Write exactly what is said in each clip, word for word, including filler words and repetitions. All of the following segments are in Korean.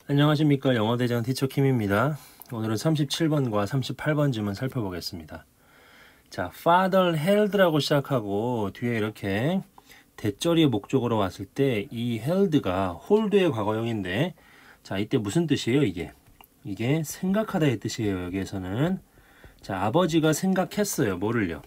안녕하십니까. 영어대장 티처 킴입니다. 오늘은 삼십칠 번과 삼십팔 번 질문 살펴보겠습니다. 자, father held라고 시작하고 뒤에 이렇게 대절이 목적으로 왔을 때 이 held가 hold의 과거형인데, 자, 이때 무슨 뜻이에요? 이게 이게 생각하다의 뜻이에요. 여기에서는 자, 아버지가 생각했어요. 뭐를요?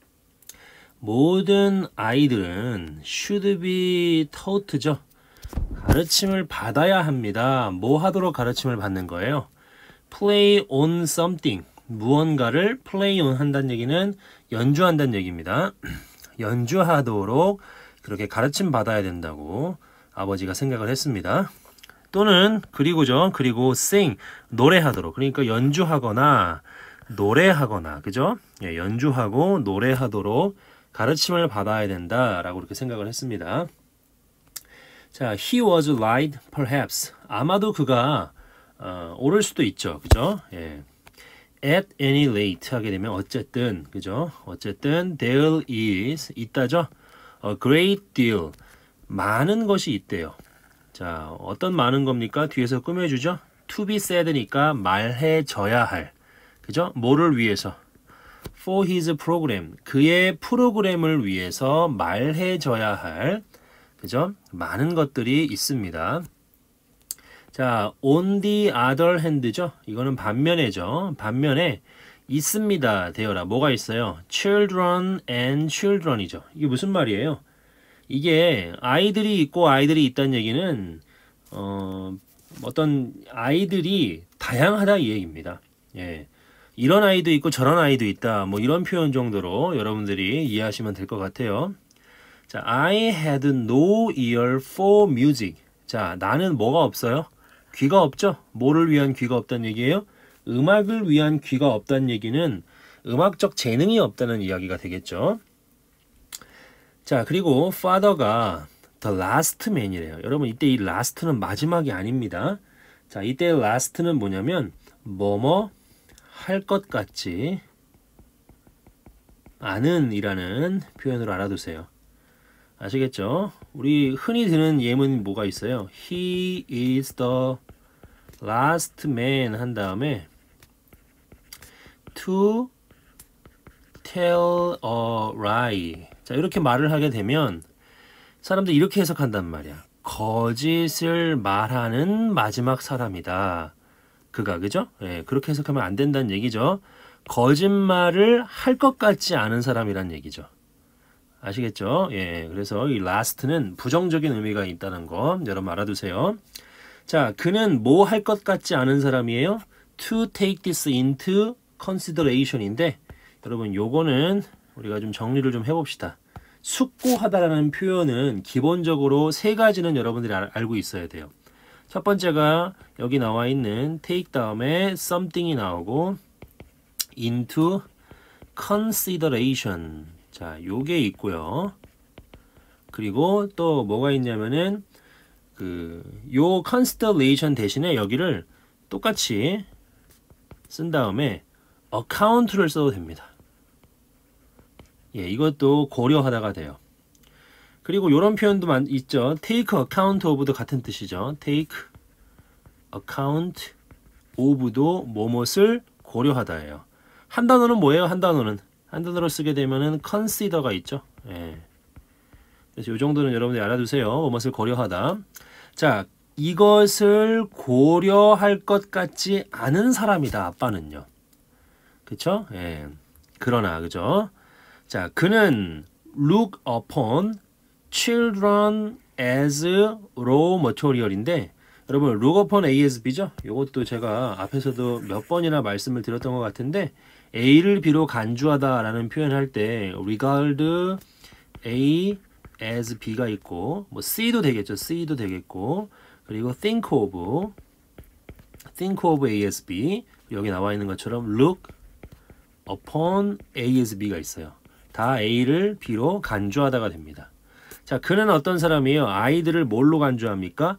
모든 아이들은 should be taught죠. 가르침을 받아야 합니다. 뭐 하도록 가르침을 받는 거예요? play on something. 무언가를 play on 한다는 얘기는 연주한다는 얘기입니다. 연주하도록 그렇게 가르침 받아야 된다고 아버지가 생각을 했습니다. 또는 그리고죠. 그리고 sing. 노래하도록. 그러니까 연주하거나 노래하거나, 그죠? 예, 연주하고 노래하도록 가르침을 받아야 된다라고 이렇게 생각을 했습니다. 자, he was right, perhaps. 아마도 그가 어, 옳을 수도 있죠, 그죠? 예. At any rate 하게 되면 어쨌든, 그죠? 어쨌든 there is 있다죠. A great deal. 많은 것이 있대요. 자, 어떤 많은 겁니까? 뒤에서 꾸며주죠. To be said니까 말해져야 할, 그죠? 뭐를 위해서? For his program. 그의 프로그램을 위해서 말해져야 할, 그죠? 많은 것들이 있습니다. 자, on the other hand죠. 이거는 반면에죠. 반면에 있습니다. 되어라. 뭐가 있어요? children and children이죠. 이게 무슨 말이에요? 이게 아이들이 있고 아이들이 있다는 얘기는 어, 어떤 아이들이 다양하다 이 얘기입니다. 예. 이런 아이도 있고 저런 아이도 있다. 뭐 이런 표현 정도로 여러분들이 이해하시면 될 것 같아요. 자, I had no ear for music. 자, 나는 뭐가 없어요? 귀가 없죠? 뭐를 위한 귀가 없다는 얘기예요? 음악을 위한 귀가 없다는 얘기는 음악적 재능이 없다는 이야기가 되겠죠. 자, 그리고 father가 the last man이래요. 여러분, 이때 이 last는 마지막이 아닙니다. 자, 이때 last는 뭐냐면 뭐뭐 할 것 같지 않은 이라는 표현으로 알아두세요. 아시겠죠? 우리 흔히 드는 예문 뭐가 있어요? He is the last man 한 다음에 to tell a lie. 자, 이렇게 말을 하게 되면 사람들이 이렇게 해석한단 말이야. 거짓을 말하는 마지막 사람이다. 그가, 그죠? 예, 그렇게 해석하면 안 된다는 얘기죠. 거짓말을 할 것 같지 않은 사람이란 얘기죠. 아시겠죠? 예, 그래서 이 last는 부정적인 의미가 있다는 거 여러분 알아두세요. 자, 그는 뭐 할 것 같지 않은 사람이에요? To take this into consideration인데, 여러분 요거는 우리가 좀 정리를 좀 해봅시다. 숙고하다라는 표현은 기본적으로 세 가지는 여러분들이 알, 알고 있어야 돼요. 첫 번째가 여기 나와 있는 take 다음에 something이 나오고 into consideration. 자, 요게 있고요. 그리고 또 뭐가 있냐면은 그 요 consideration 대신에 여기를 똑같이 쓴 다음에 account를 써도 됩니다. 예, 이것도 고려하다가 돼요. 그리고 요런 표현도 있죠. take account of도 같은 뜻이죠. take account of도 뭐뭇을 고려하다예요. 한 단어는 뭐예요? 한 단어는 한 단어로 쓰게 되면은 consider가 있죠. 예. 그래서 이 정도는 여러분들이 알아두세요. 뭐뭇을 고려하다. 자, 이것을 고려할 것 같지 않은 사람이다. 아빠는요. 그쵸? 예. 그러나, 그죠? 자, 그는 look upon children as raw material인데, 여러분 look upon A as B죠? 이것도 제가 앞에서도 몇 번이나 말씀을 드렸던 것 같은데, A를 B로 간주하다라는 표현할 때 regard A as B가 있고, 뭐 C도 되겠죠. C도 되겠고, 그리고 think of think of A as B, 여기 나와 있는 것처럼 look upon A as B가 있어요. 다 A를 B로 간주하다가 됩니다. 자, 그는 어떤 사람이에요? 아이들을 뭘로 간주합니까?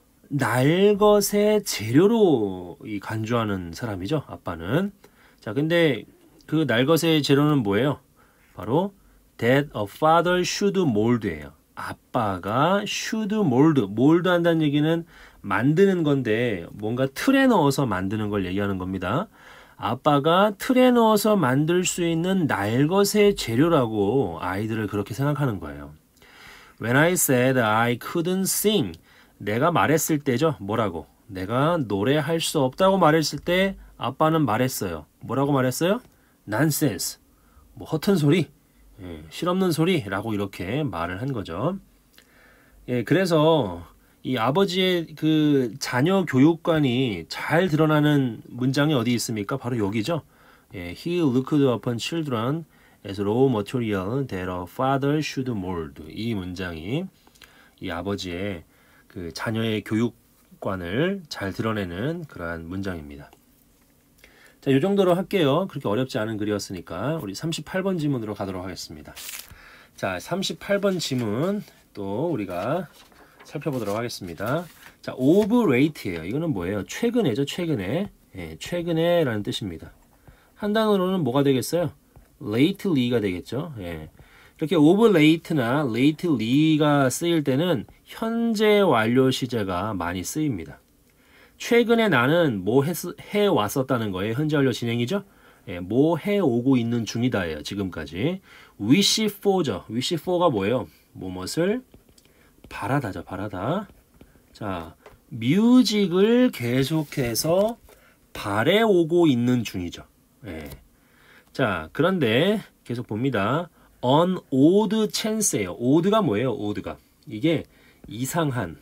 날것의 재료로 이 간주하는 사람이죠. 아빠는. 자, 근데 그 날것의 재료는 뭐예요? 바로 that a father should mold예요. 아빠가 should mold, mold 한다는 얘기는 만드는 건데 뭔가 틀에 넣어서 만드는 걸 얘기하는 겁니다. 아빠가 틀에 넣어서 만들 수 있는 날것의 재료라고 아이들을 그렇게 생각하는 거예요. When I said I couldn't sing, 내가 말했을 때죠. 뭐라고? 내가 노래할 수 없다고 말했을 때 아빠는 말했어요. 뭐라고 말했어요? Nonsense. 뭐 허튼 소리, 예, 실없는 소리라고 이렇게 말을 한 거죠. 예, 그래서 이 아버지의 그 자녀 교육관이 잘 드러나는 문장이 어디 있습니까? 바로 여기죠. 예, He looked upon children as raw material that a father should mold. 이 문장이 이 아버지의 그 자녀의 교육관을 잘 드러내는 그러한 문장입니다. 자, 이 정도로 할게요. 그렇게 어렵지 않은 글이었으니까 우리 삼십팔 번 지문으로 가도록 하겠습니다. 자, 삼십팔 번 지문 또 우리가 살펴보도록 하겠습니다. 자, overrate예요. 이거는 뭐예요? 최근에죠, 최근에. 예, 최근에라는 뜻입니다. 한 단어로는 뭐가 되겠어요? lately가 되겠죠. 예. 이렇게 overlate나 lately가 쓰일 때는 현재 완료 시제가 많이 쓰입니다. 최근에 나는 뭐 해, 해 왔었다는 거예요. 현재 완료 진행이죠. 예, 뭐 해 오고 있는 중이다예요. 지금까지. wish for죠. wish for가 뭐예요? 뭐뭇을 바라다죠. 바라다. 자, 뮤직을 계속해서 바래오고 있는 중이죠. 예. 자, 그런데 계속 봅니다. on odd chance예요. odd가 뭐예요? odd가. 이게 이상한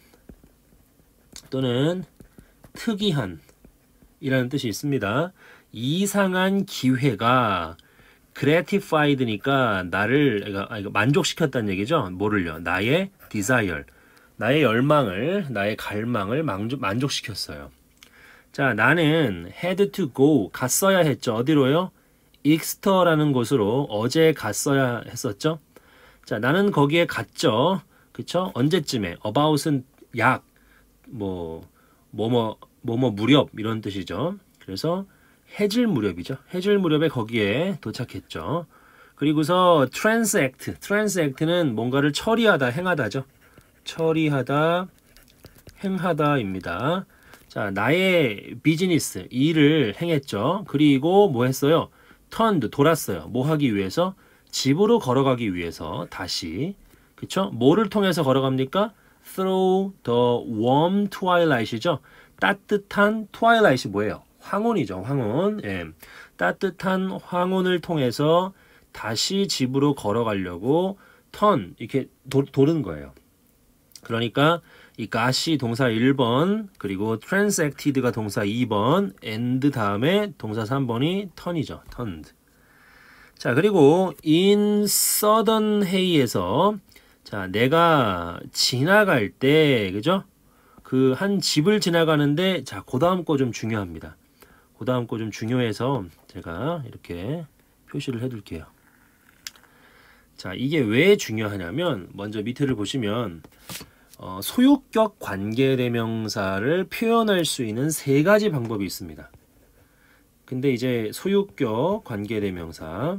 또는 특이한 이라는 뜻이 있습니다. 이상한 기회가 gratified니까 나를 아, 이거 만족시켰다는 얘기죠. 뭐를요? 나의 desire, 나의 열망을, 나의 갈망을 만족, 만족시켰어요. 자, 나는 had to go, 갔어야 했죠. 어디로요? 익스터라는 곳으로 어제 갔어야 했었죠. 자, 나는 거기에 갔죠. 그쵸? 언제쯤에? about은 약, 뭐, 뭐뭐, 뭐뭐 무렵 이런 뜻이죠. 그래서 해질 무렵이죠. 해질 무렵에 거기에 도착했죠. 그리고서 transact, transact는 뭔가를 처리하다, 행하다죠. 처리하다, 행하다입니다. 자, 나의 비즈니스, 일을 행했죠. 그리고 뭐 했어요? turned, 돌았어요. 뭐 하기 위해서? 집으로 걸어가기 위해서 다시. 그쵸? 뭐를 통해서 걸어갑니까? through the warm twilight이죠. 따뜻한 twilight이 뭐예요? 황혼이죠. 황혼. 예. 따뜻한 황혼을 통해서 다시 집으로 걸어가려고 turn, 이렇게 도, 도는 거예요. 그러니까 이 got이 동사 일 번, 그리고 transacted가 동사 이 번, and 다음에 동사 삼 번이 turn이죠. turned. 자, 그리고 in sudden hay에서 자, 내가 지나갈 때, 그죠? 그 한 집을 지나가는데, 자, 그 다음 거 좀 중요합니다. 그 다음 거 좀 중요해서 제가 이렇게 표시를 해둘게요. 자, 이게 왜 중요하냐면, 먼저 밑에를 보시면, 어, 소유격 관계대명사를 표현할 수 있는 세 가지 방법이 있습니다. 근데 이제 소유격 관계대명사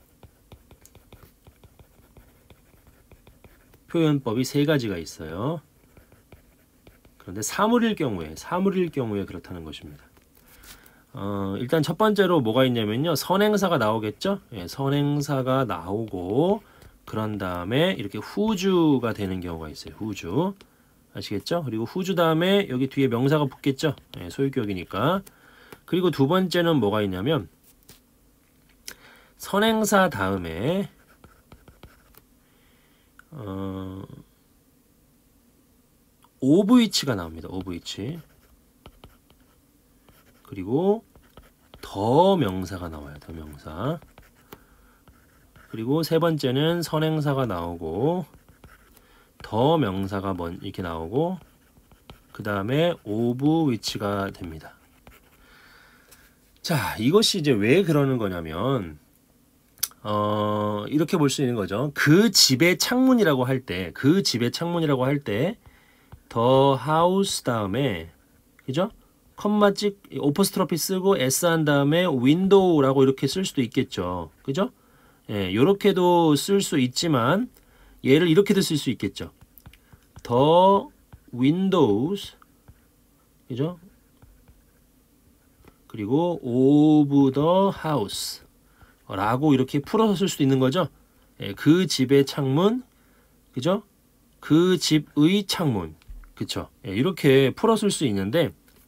표현법이 세 가지가 있어요. 그런데 사물일 경우에, 사물일 경우에 그렇다는 것입니다. 어, 일단 첫 번째로 뭐가 있냐면요. 선행사가 나오겠죠? 예, 선행사가 나오고, 그런 다음에 이렇게 후주가 되는 경우가 있어요. 후주. 아시겠죠? 그리고 후주 다음에 여기 뒤에 명사가 붙겠죠? 예, 소유격이니까. 그리고 두 번째는 뭐가 있냐면, 선행사 다음에, 어, 오브위치가 나옵니다. 오브위치. 그리고 더 명사가 나와요. 더 명사. 그리고 세 번째는 선행사가 나오고 더 명사가 먼 이렇게 나오고 그 다음에 오브위치가 됩니다. 자, 이것이 이제 왜 그러는 거냐면 어, 이렇게 볼 수 있는 거죠. 그 집의 창문이라고 할 때, 그 집의 창문이라고 할 때 the house 다음에 그죠? 컴마 찍 오퍼스트로피 쓰고 s 한 다음에 window라고 이렇게 쓸 수도 있겠죠. 그죠? 예, 요렇게도 쓸 수 있지만 얘를 이렇게도 쓸 수 있겠죠. The windows 그죠? 그리고 of the house 라고 이렇게 풀어서 쓸 수도 있는 거죠. 예, 그 집의 창문, 그죠? 그 집의 창문, 그쵸? 예, 이렇게 풀어 쓸 수 있는데,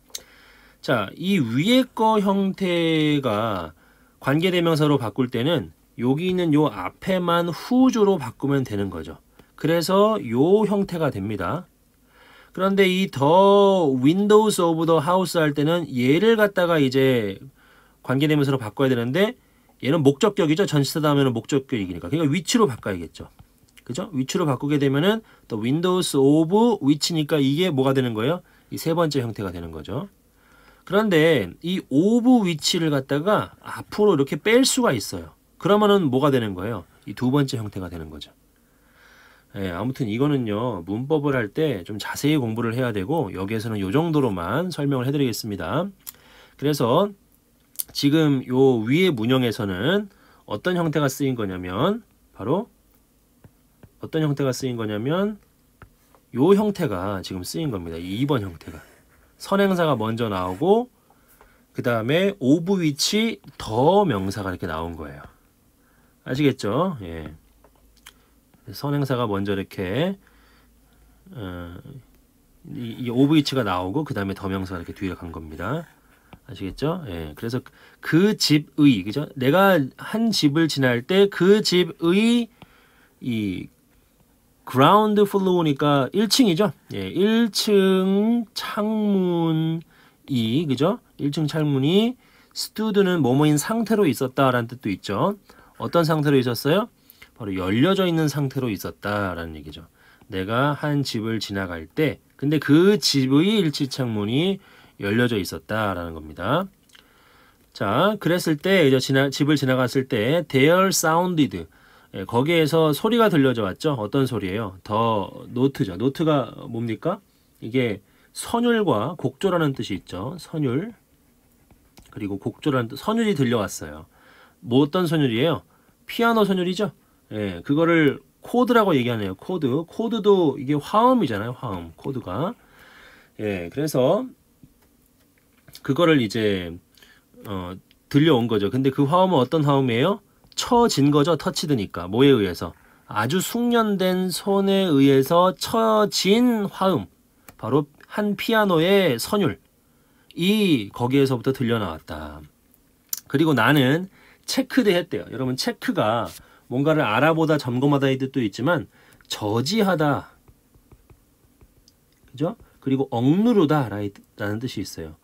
자, 이 위에 거 형태가 관계대명사로 바꿀 때는 여기 있는 요 앞에만 whose로 바꾸면 되는 거죠. 그래서 요 형태가 됩니다. 그런데 이 the windows of the house 할 때는 얘를 갖다가 이제 관계대명사로 바꿔야 되는데 얘는 목적격이죠. 전치사 다음에는 목적격이니까. 그러니까 위치로 바꿔야겠죠. 그죠? 위치로 바꾸게 되면은 the windows of which니까 이게 뭐가 되는 거예요? 이 세 번째 형태가 되는 거죠. 그런데 이 of which를 갖다가 앞으로 이렇게 뺄 수가 있어요. 그러면은 뭐가 되는 거예요? 이 두 번째 형태가 되는 거죠. 예, 아무튼 이거는요, 문법을 할 때 좀 자세히 공부를 해야 되고, 여기에서는 요 정도로만 설명을 해드리겠습니다. 그래서 지금 요 위의 문형에서는 어떤 형태가 쓰인 거냐면, 바로 어떤 형태가 쓰인 거냐면, 요 형태가 지금 쓰인 겁니다. 이 이 번 형태가. 선행사가 먼저 나오고, 그 다음에 of which 더 명사가 이렇게 나온 거예요. 아시겠죠? 예. 선행사가 먼저 이렇게 어, 이, 이 of which가 나오고 그 다음에 더 명사가 이렇게 뒤에 간 겁니다. 아시겠죠? 예. 그래서 그 집의, 그죠? 내가 한 집을 지날 때 그 집의 이 ground floor니까 일 층이죠? 예. 일 층 창문이, 그죠? 일 층 창문이 stood는 뭐뭐인 상태로 있었다라는 뜻도 있죠. 어떤 상태로 있었어요? 바로 열려져 있는 상태로 있었다라는 얘기죠. 내가 한 집을 지나갈 때, 근데 그 집의 일 층 창문이 열려져 있었다라는 겁니다. 자, 그랬을 때 이제 지나, 집을 지나갔을 때 there sounded, 예, 거기에서 소리가 들려져 왔죠. 어떤 소리예요? 더 노트죠. 노트가 뭡니까? 이게 선율과 곡조라는 뜻이 있죠. 선율 그리고 곡조라는 뜻, 선율이 들려왔어요. 뭐 어떤 선율이에요? 피아노 선율이죠. 예, 그거를 코드라고 얘기하네요. 코드. 코드도 이게 화음이잖아요. 화음. 코드가. 예, 그래서 그거를 이제 어, 들려온 거죠. 근데 그 화음은 어떤 화음이에요? 쳐진 거죠. 터치드니까. 뭐에 의해서? 아주 숙련된 손에 의해서 쳐진 화음. 바로 한 피아노의 선율. 이 거기에서부터 들려 나왔다. 그리고 나는 체크드 했대요. 여러분, 체크가 뭔가를 알아보다, 점검하다의 뜻도 있지만 저지하다, 그죠? 그리고 억누르다 라는 뜻이 있어요.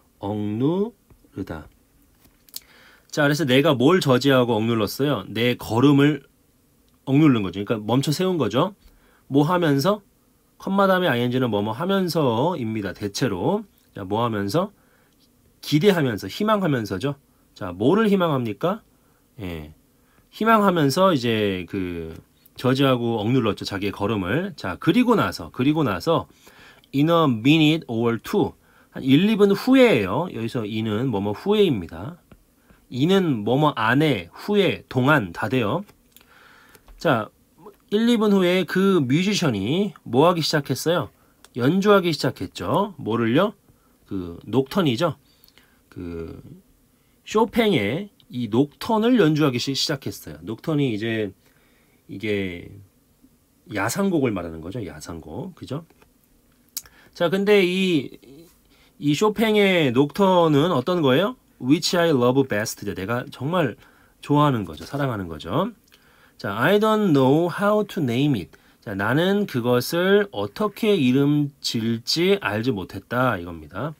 억누르다. 자, 그래서 내가 뭘 저지하고 억눌렀어요? 내 걸음을 억누른 거죠. 그러니까 멈춰 세운 거죠. 뭐 하면서? 컴마 다음에 아이엔지는 뭐뭐 하면서입니다. 대체로. 자, 뭐 하면서? 기대하면서, 희망하면서죠. 자, 뭐를 희망합니까? 예. 희망하면서 이제 그 저지하고 억눌렀죠. 자기의 걸음을. 자, 그리고 나서, 그리고 나서 in a minute or two. 한 일, 이 분 후에예요. 여기서 in은 뭐뭐 후에입니다. in은 뭐뭐 안에, 후에, 동안 다 돼요. 자, 일, 이 분 후에 그 뮤지션이 뭐 하기 시작했어요? 연주하기 시작했죠. 뭐를요? 그 녹턴이죠. 그 쇼팽의 이 녹턴을 연주하기 시작했어요. 녹턴이 이제 이게 야상곡을 말하는 거죠. 야상곡. 그죠? 자, 근데 이, 이 쇼팽의 녹턴은 어떤 거예요? Which I love best. 내가 정말 좋아하는 거죠. 사랑하는 거죠. 자, I don't know how to name it. 자, 나는 그것을 어떻게 이름 지을지 알지 못했다. 이겁니다.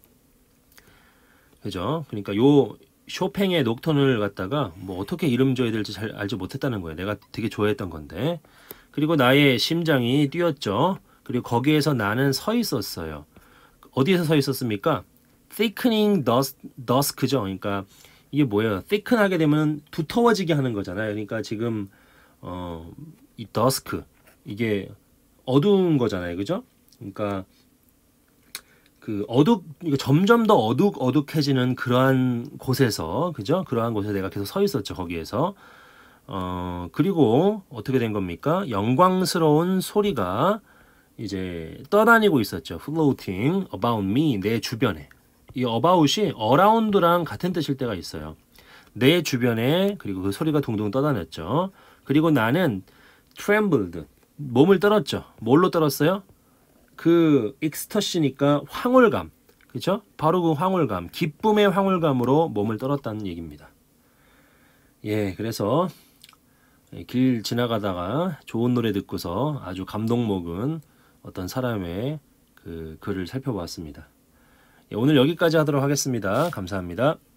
그죠? 그러니까 요 쇼팽의 녹턴을 갖다가 뭐 어떻게 이름 줘야 될지 잘 알지 못했다는 거예요. 내가 되게 좋아했던 건데. 그리고 나의 심장이 뛰었죠. 그리고 거기에서 나는 서 있었어요. 어디에서 서 있었습니까? thickening dusk, dusk죠. 그러니까 이게 뭐예요? thicken 하게 되면 두터워지게 하는 거잖아요. 그러니까 지금 어, 이 dusk 이게 어두운 거잖아요. 그죠? 그러니까 그 어둑, 점점 더 어둑 어둑해지는 그러한 곳에서, 그죠? 그러한 곳에 내가 계속 서 있었죠. 거기에서. 어, 그리고 어떻게 된 겁니까? 영광스러운 소리가 이제 떠다니고 있었죠. floating about me, 내 주변에. 이 about이 around랑 같은 뜻일 때가 있어요. 내 주변에, 그리고 그 소리가 둥둥 떠다녔죠. 그리고 나는 trembled, 몸을 떨었죠. 뭘로 떨었어요? 그 ecstasy니까 황홀감, 그렇죠? 바로 그 황홀감, 기쁨의 황홀감으로 몸을 떨었다는 얘기입니다. 예, 그래서 길 지나가다가 좋은 노래 듣고서 아주 감동 먹은 어떤 사람의 그 글을 살펴보았습니다. 예, 오늘 여기까지 하도록 하겠습니다. 감사합니다.